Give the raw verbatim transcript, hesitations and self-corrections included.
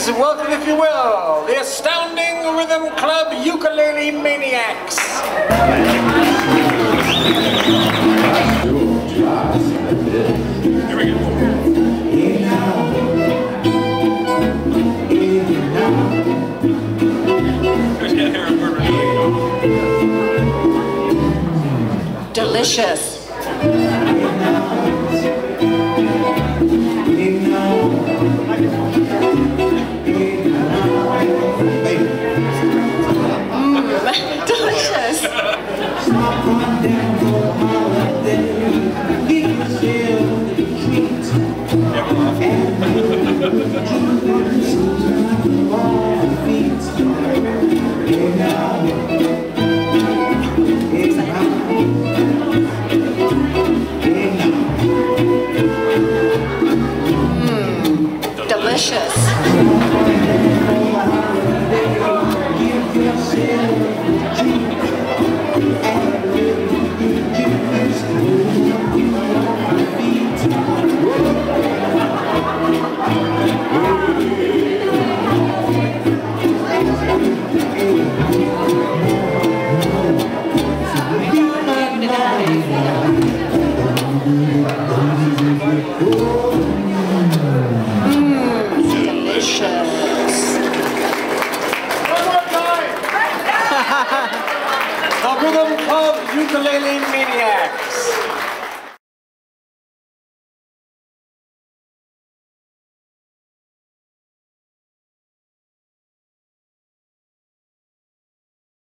Please welcome, if you will, the astounding Rhythm Club Ukulele Maniacs. Here we go. Delicious. Delicious. Mm, delicious. The Rhythm Club Ukulele Maniacs.